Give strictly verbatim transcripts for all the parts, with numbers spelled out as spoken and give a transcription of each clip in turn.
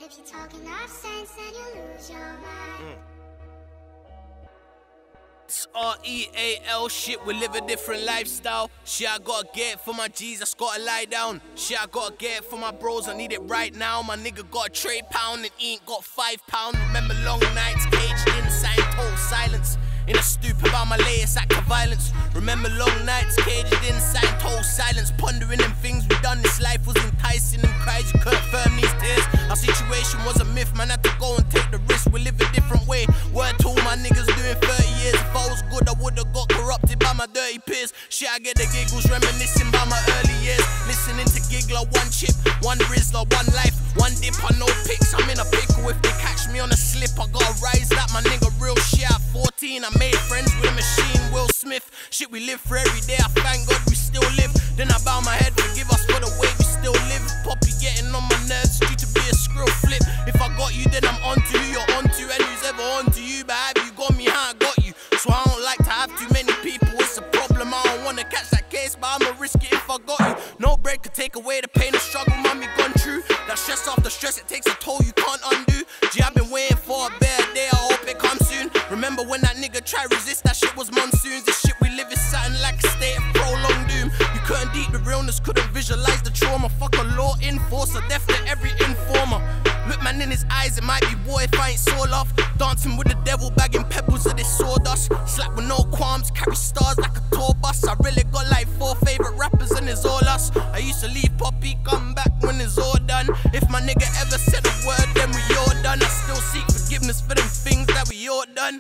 if you're talking nonsense, then you lose your mind. Mm. It's R E A L shit, we live a different lifestyle. Shit, I gotta get it for my G's, I gotta lie down. Shit, I gotta get it for my bros, I need it right now. My nigga got a tray pound and he ain't got five pound. Remember long nights, caged inside, total silence. In a stupor about my latest act of violence. Remember long nights, caged inside, total silence. Pondering them things we done, this life was enticing. Them cries, you couldn't firm these tears. Our situation was a myth, man, had to go and take the risk. We live a different way. Word to all my niggas doing thirty years. If I was good, I would've got corrupted by my dirty peers. Shit, I get the giggles, reminiscing by my early years. Listening to Giggler, one chip, one Rizzler, one life, one dip, I no pics. I'm in a pickle, if they catch me on a slip, I gotta rise that, my nigga, real shit. At fourteen, I made friends with a machine, Will Smith. Shit, we live for every day, I thank God we still live. Then I bow my head, forgive us for the way we still live. Poppy getting on my nerves, due to be a skrill flip. If I got you, then I'm onto you, you're onto, and who's ever onto you. But have you got me, how I got you? So I don't like to have too many people, it's a problem. I don't wanna catch that case, but I'ma risk it if I got you. No bread could take away the pain and struggle, mommy gone through. That stress after stress, it takes a toll you can't undo. Gee, I've been waiting for a better day, I hope it comes soon. Remember when that nigga tried resist, that shit was monsoons. This shit we live is something like a state of prolonged doom. You couldn't deep the realness, couldn't visualize the trauma. Fuck a law enforcer, death to every informer. Look man in his eyes, it might be war if I ain't soul off. Dancing with the devil, bagging pebbles of this sawdust. Slap with no qualms, carry stars like a tour bus. I really got like four favorite rappers and it's all us. I used to leave Poppy, come back when it's all done. If my nigga ever said a word, then we all done. I still seek forgiveness for them things that we all done.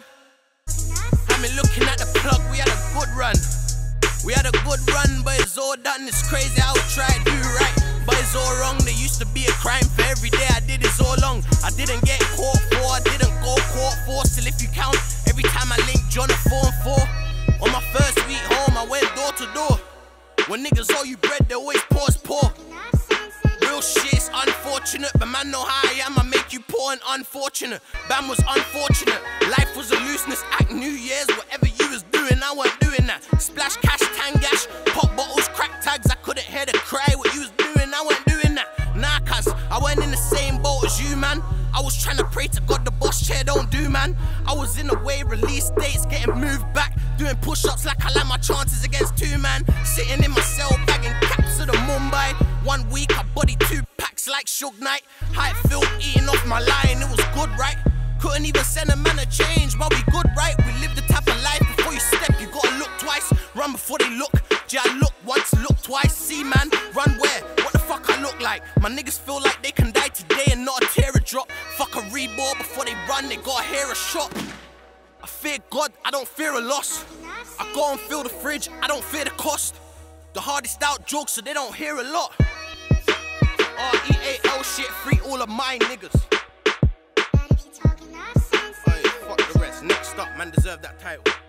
I mean looking at the plug, we had a good run. We had a good run, but it's all done. It's crazy how we try to do right, but it's all wrong. There used to be a crime for every day I did it so long. I didn't get caught for, I didn't go court for. Still if you count, every time I link John a four and four. On my first week home, I went door to door. When niggas owe you bread, they always pause poor. Real shit's unfortunate, but man know how I am, I make you poor and unfortunate. Bam was unfortunate, life was a looseness act. New Year's, whatever you was doing, I wasn't doing that. Splash cash, tangash, pop bottles, crack tags. I couldn't hear the cry, what you was doing, I wasn't doing that. Nah, cuz I wasn't in the same boat as you, man. I was trying to pray to God the boss chair don't do, man. I was in a way, release dates getting moved back. Doing push-ups like I like my chances against two, man. Sitting in my cell bagging caps to the Mumbai. One week I body two packs like Suge Knight. How it felt eating off my line, it was good, right? Couldn't even send a man a change, but we good, right? We live the type of life, before you step you gotta look twice. Run before they look, gee I look once, look twice. See man, run where? What the fuck I look like? My niggas feel like they can die today and not a tear a drop. Fuck a reball, before they run they gotta hear a shot. I fear God, I don't fear a loss. I go and fill the fridge, I don't fear the cost. The hardest out jokes so they don't hear a lot. R E A L shit, free all of my niggas. Hey, fuck the rest, next up man deserve that title.